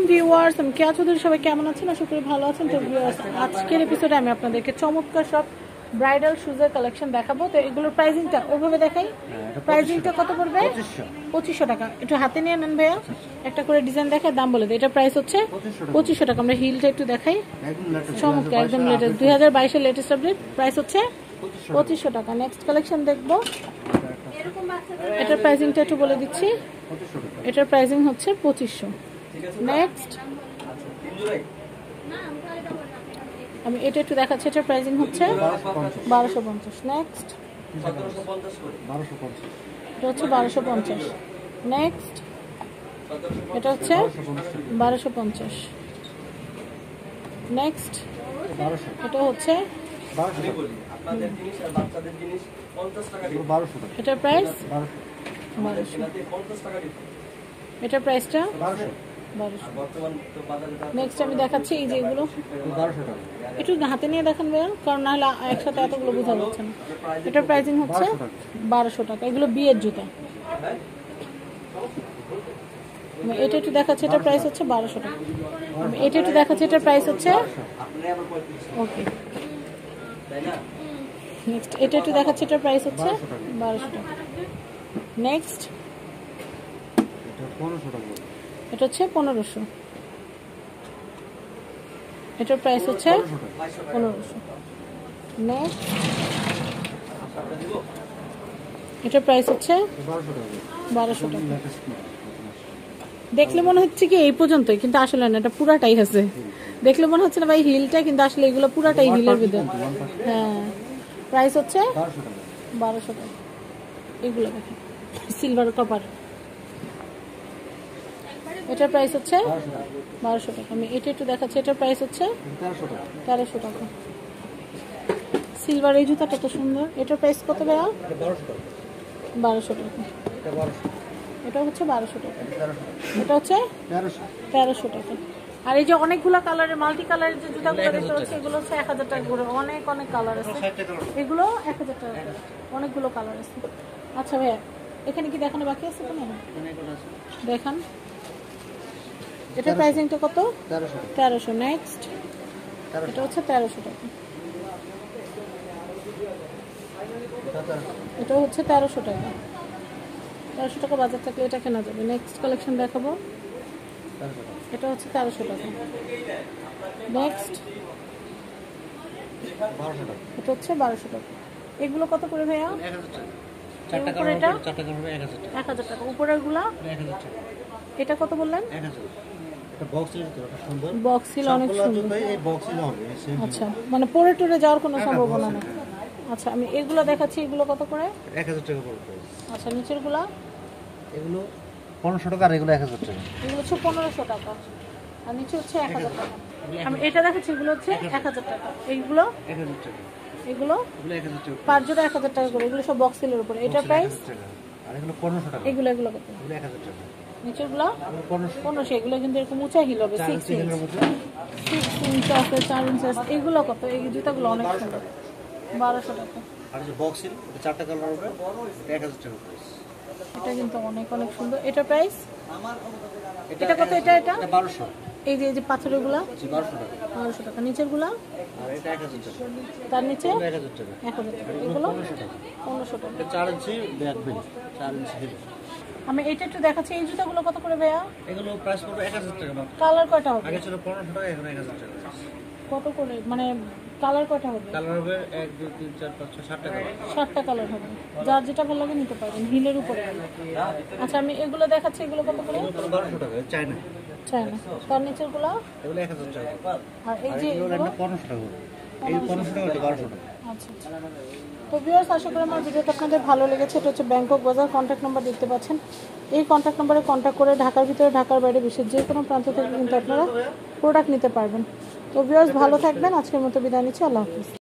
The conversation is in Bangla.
ভিউয়ার্স, আমি কেয়া চৌধুরী। সবাই কেমন আছেন? আশা করি ভালো আছেন। তো ভিউয়ার্স, আজকের এপিসোডে আমি আপনাদেরকে চমৎকার সব ব্রাইডাল শুজের কালেকশন দেখাবো। তো এগুলোর প্রাইসিংটা ওইভাবে দেখাই। প্রাইসিংটা কত পড়বে? 2500 টাকা। একটু হাতে নিয়ে নেন ভাইয়া, একটা করে ডিজাইন দেখায় দাম বলে দেয়। এটা প্রাইস হচ্ছে 2500 টাকা। আমরা হিলটা একটু দেখাই, চমৎকার একদম লেটেস্ট 2022 এর লেটেস্ট আপডেট। প্রাইস হচ্ছে 2500 টাকা। নেক্সট কালেকশন দেখবো। এটার প্রাইসিংটা একটু বলে দিচ্ছি। এটার প্রাইসিং হচ্ছে 2500। নেক্সট আমি এটা একটু দেখাচ্ছি। এটার প্রাইসিং হচ্ছে 1250। নেক্সট এটা হচ্ছে 1250। নেক্সট এটা হচ্ছে 1250। নেক্সট এটা হচ্ছে এটার প্রাইস 1200। এটার প্রাইসটা 1200। নেক্সট আমি দেখাচ্ছি এই যে এগুলো একটু হাতে নিয়ে দেখান ভাইয়া, কারণ না হলে একসাথে এতগুলো বোঝা যাচ্ছে না। এটার প্রাইসিং হচ্ছে 1200 টাকা। এগুলো বিয়ের জুতা। এটা একটু দেখাচ্ছি। এটার প্রাইস হচ্ছে 1200 টাকা। এটা একটু দেখাচ্ছি। এটার প্রাইস হচ্ছে ওকে। নেক্সট এটা একটু দেখাচ্ছি। এটার প্রাইস হচ্ছে 1200 টাকা। নেক্সট এটা হচ্ছে 1500। এটার প্রাইস হচ্ছে 1500। নেক্সট এটার প্রাইস হচ্ছে 1200 টাকা। দেখলে মনে হচ্ছে কি এই পর্যন্তই, কিন্তু আসলে না, এটা পুরাটাই আছে। দেখলে মনে হচ্ছে না ভাই হিলটা, কিন্তু আসলে এগুলো পুরাটাই হিলের ভিতরে। হ্যাঁ, প্রাইস হচ্ছে 1200 টাকা। এগুলো দেখেন সিলভার কপার। এটার প্রাইস হচ্ছে 1200 টাকা। আমি এটা একটু দেখাচ্ছি। এটার প্রাইস হচ্ছে 1300 টাকা। সিলভার এই জুতাটা তো সুন্দর। এটার প্রাইস কত ভাইয়া? 1200 টাকা। এটা হচ্ছে 1200 টাকা। এটা হচ্ছে 1300 টাকা। আর এই যে অনেকগুলো কালারের মাল্টি কালারের যে জুতাগুলো দেখতে হচ্ছে, এগুলো হচ্ছে 1000 টাকা করে। অনেক অনেক কালার আছে। এগুলো 1000 টাকা করে। অনেকগুলো কালার আছে। আচ্ছা ভাইয়া, এখানে কি দেখানো বাকি আছে? কোনো দেখান। এটার প্রাইসিংটা কত? 1300। নেক্সট এটা হচ্ছে 1300 টাকা। এটা হচ্ছে 1300 টাকা। 1300 টাকা বাজার থাকলে এটা কেনা যাবে। নেক্সট কালেকশন দেখাবো। এটা হচ্ছে 1300 টাকা। নেক্সট এটা হচ্ছে 1200 টাকা। এগুলো কত করে ভাইয়া? 1000 টাকা। উপরের গুলা এটা কত বললেন? বক্স সিল অনেক সুন্দর। আচ্ছা, মানে পরে টরে যাওয়ার কোনো সম্ভাবনা না। আচ্ছা, আমি এগুলো দেখাচ্ছি। এগুলো কত করে? 1000 টাকা করে। আচ্ছা, নিচের গুলা এগুলো 1500 টাকা। আর এগুলো 1000 টাকা। এগুলো হচ্ছে 1500 টাকা। আর নিচে হচ্ছে 1000 টাকা। আমি এটা দেখাচ্ছি। এগুলো হচ্ছে 1000 টাকা। এইগুলো 1000 টাকা। এগুলো 1000 টাকা। 5 জোড়া 1000 টাকা করে। এগুলো সব বক্স সিলের উপরে। এটা প্রাইস। আর এগুলো 1500 টাকা। এগুলো কত? এগুলো 1000 টাকা। নিচের গুলো 1500। এগুলো কিন্তু এরকম উঁচা হিল হবে। 6 ইঞ্চ আছে, 4 ইঞ্চ আছে। এগুলো কত? এই জুতাগুলো অনেক সুন্দর। 1200 টাকা। আর যে বক্স সিল, এটা 4টা কালার হবে, 1000 টাকা প্রাইস। এটা কিন্তু অনেক অনেক সুন্দর। এটা প্রাইস। এটা কত? এটা 1200। এই যে পাথরের গুলা 1200 টাকা। 1200 টাকা। নিচের গুলা আর এটা 1000 টাকা। তার নিচে 1000 টাকা। 1000 টাকা। এগুলো 1500 টাকা। 1500 টাকা। এটা 4 ইঞ্চি ব্যাক বিল, 4 ইঞ্চি হিল। আমি এটা একটু দেখাচ্ছি। এই জুতাগুলো কত করে ভাইয়া? এগুলো প্রাইস পড়বে 1000 টাকা মাত্র। কালার কয়টা হবে? আগে ছিল 1500 টাকা, এখন 1000 টাকা। কত করে, মানে কালার কয়টা হবে? কালার হবে 1 2 3 4 5 6 7টা কালার। 7টা কালার হবে। যার যেটা ভালো লাগে নিতে পারবেন। হিলের উপরে। আচ্ছা, আমি এগুলো দেখাচ্ছি। এগুলো কত করে? এগুলো 1200 টাকা। চায়না। চায়না। তার নিচের গুলা এগুলো 1000 টাকা। আর এই যে এগুলো 1500 টাকা। এই 1500 টাকা, এটা 1200 টাকা। আচ্ছা আচ্ছা। তো ভিউয়ার্স, আশা করি আমার ভিডিওটা আপনাদের ভালো লেগেছে। এটা হচ্ছে ব্যাংকক বাজার। কন্ট্যাক্ট নাম্বার দেখতে পাচ্ছেন। এই কন্ট্যাক্ট নাম্বারে কন্ট্যাক্ট করে ঢাকার ভিতরে, ঢাকার বাইরে, বিশ্বের যে কোনো প্রান্ত থেকে কিন্তু আপনারা প্রোডাক্ট নিতে পারবেন। তো ভিউয়ার্স, ভালো থাকবেন। আজকের মতো বিদায় নিচ্ছি। আল্লাহ হাফিজ।